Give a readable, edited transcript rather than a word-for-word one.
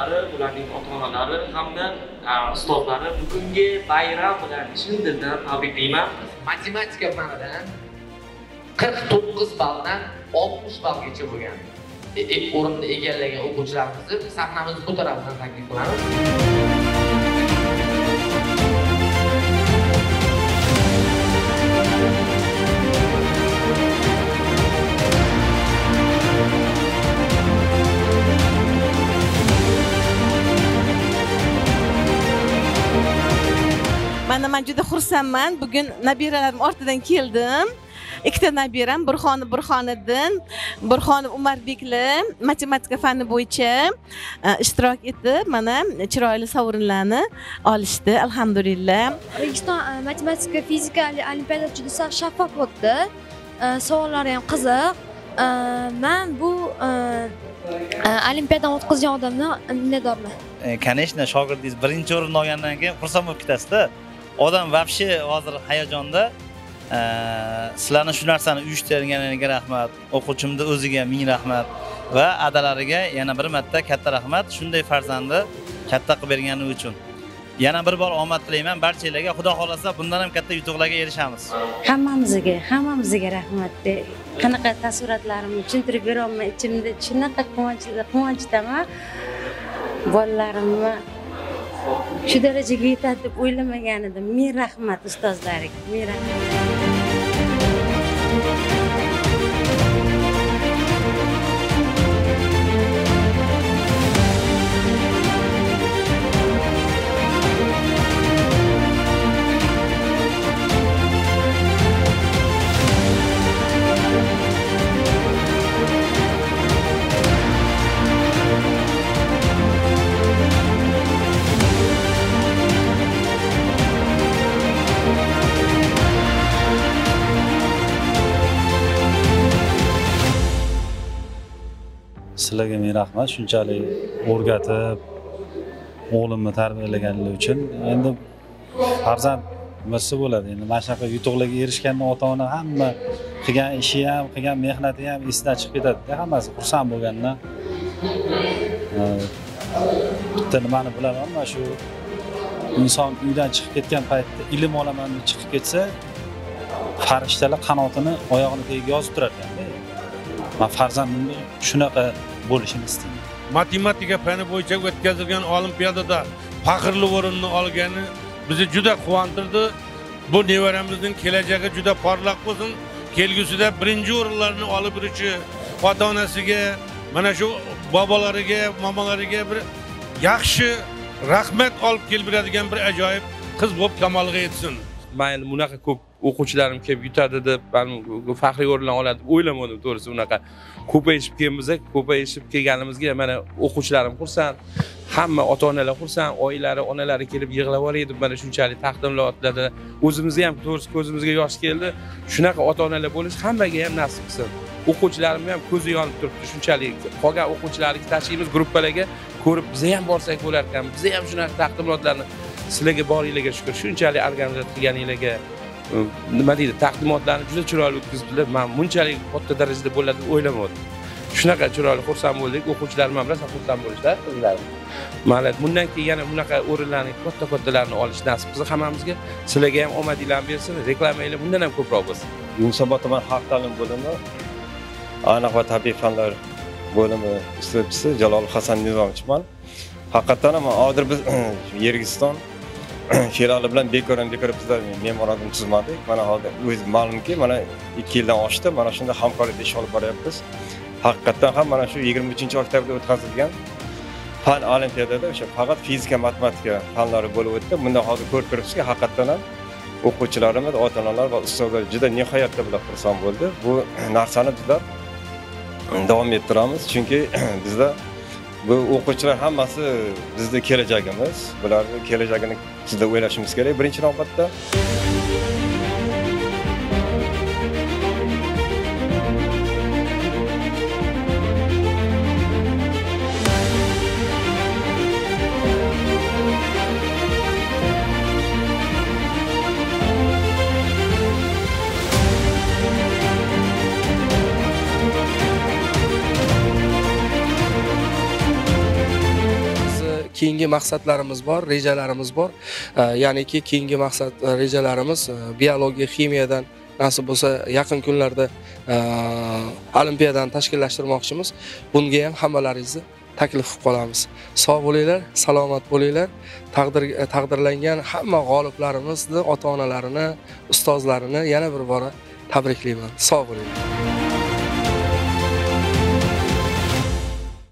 olalari, ularning ota-onalari hamda ustozlari bugungi bayram bilan chin dildan tabriklayman. Matematika fanidan 49 balldan 60 ballgacha bo'lgan o'rinni egallagan o'quvchilarimizni sahnamizni bu tarafdan taklif qilamiz. Men juda xursandman. Bugun nabiralarim ortidan keldim. Ikkita nabiram Burxoniddin, Burxonov Umarbekli matematika fani bo'yicha ishtirok etib, mana chiroyli sovrinlarni olishdi. Alhamdulillah. O'zbekiston matematika, fizika olimpiadasi juda shaffof o'tdi. Savollari ham qiziq. Men bu olimpiadani o'tkazgan odamdan minnatdorman. Конечно, shogirdingiz birinchi o'rinni olgandan keyin xursand bo'lib ketasiz-da. Odam vobshe hozir hayajonda. Sizlarni shu narsani uyushtirganiga rahmat, o'quvchimning o'ziga ming rahmat va adalariga yana bir marta katta rahmat, shunday farzandni katta qilib bergani uchun. Yana bir bor omad tilayman barchalarga. Xudo xolasa bundan ham katta yutuqlarga erishamiz. Hammamizga rahmat. Qanaqa taassurotlarimni tushuntirib bera olmay, ichimda shunaqa quvonchdaman. Bolalarimni shu darajaga yetadi deb o'ylamagan edim. Ming rahmat ustozlarga. Ming rahmat. Sizlarga ming rahmat, shunchalik o'rgatib, o'g'limni tarbiyalaganligi uchun. Endi farzand nimasi bo'ladi? Endi mana shunaqa yutuqlarga erishgandan ota-ona hamma qilgan ishi ham, qilgan mehnati ham esidan chiqib ketadi. Hammasi xursand bo'lgandan. Bitta nimani bilaman, mana shu inson uydan chiqib ketgan paytda ilm olaman deb chiqib ketsa, farishtalar qanotini oyog'ini tagiga yozib turar ekan-da. Men farzandimni shunaqa bo'lishini istayman. Matematika fani bo'yicha o'tkazilgan olimpiadada faxrli o'rinni olgani bizni juda quvontirdi. Bu nevaramizning kelajagi juda porloq bo'lsin. Kelgusida birinchi o'rinlarni olib yurishi, ota-onasiga, mana shu bobolariga, momalariga bir yaxshi rahmat olib kelib beradigan bir ajoyib qiz bo'lib kamolga yetsin. Mayli bunaqa ko'p o'quvchilarim kelib yutadi deb, faxriy o'rinlar oladi deb o'ylamadim to'g'risi. Unaqa ko'payishib kelganimizga mana o'quvchilarim xursand, hamma ota-onalar xursand, oilari, onalari kelib yig'lab oladi, mana shunchalik taqdimotlarda o'zimizga ham to'g'risi ko'zimizga yosh keldi. Shunaqa ota-onalar bo'lish hammaga ham nasib qilsin. O'quvchilarim ham ko'zi yonib turibdi, shunchalik. Qolgan o'quvchilarni tashkilimiz gruppalarga ko'rib biza ham borsak bo'lar ekan. Biza ham shunaqa taqdimotlarni sizlarga boringlarga shukr, shunchalik organizatsiya qilganinglarga nima deydi, taqdimotlarni juda chiroyli o'tkazibdilar. Men bunchalik katta darajada bo'ladi deb o'ylamadim. Shunaqa chiroyli xursand bo'ldik, o'quvchilarim ham rosa xursand bo'lishdi, qizlarim. Mayli, bundan keyin yana bunaqa o'rinlarni katta-kattalarni olish nasib qilsa hammamizga, sizlarga ham omadinglarni bersin, reklamanglar bundan ham ko'proq bo'lsin. Yunusobod tuman xalq ta'lim bo'limi, aniq va tabiiy fanlar bo'limi istovchisi Jalol Hasan Nizomchiman. Haqiqatan ham hozir biz Yergiston filiali bilan bekordan bizlar memorandum tuzmadik. Mana hozir o'zi ma'lumki, mana 2 yildan oshdi. Mana shunda hamkorlikda ish olib boryapmiz. Haqiqatan ham mana shu 23-oktyabrda o'tkazilgan fan olimpiadada o'sha faqat fizika, matematika fanlari bo'lib o'tdi. Bunda hozir ko'rib turibsizki, haqiqatan ham o'quvchilarimiz, ota-onalar va ustozlar juda nihoyatda bilan xursand bo'ldi. Bu narsani bizlar davom ettiramiz, chunki bizda bu o'quvchilar hammasi bizning kelajagimiz. Bularning kelajagini sizda o'ylashimiz kerak birinchi navbatda. keyingi maqsadlarimiz bor, rejalarimiz bor. Ya'niki keyingi maqsad rejalarimiz biologiya, ximiyadan nasib bo'lsa yaqin kunlarda olimpiadani tashkillashtirmoqchimiz. Bunga ham hammalaringizni taklif qilib qolamiz. Sog' bo'linglar, salomat bo'linglar. Taqdirlangan hamma g'oliblarimizni, ota-onalarini, ustozlarini yana bir bora tabriklayman. Sog' bo'linglar.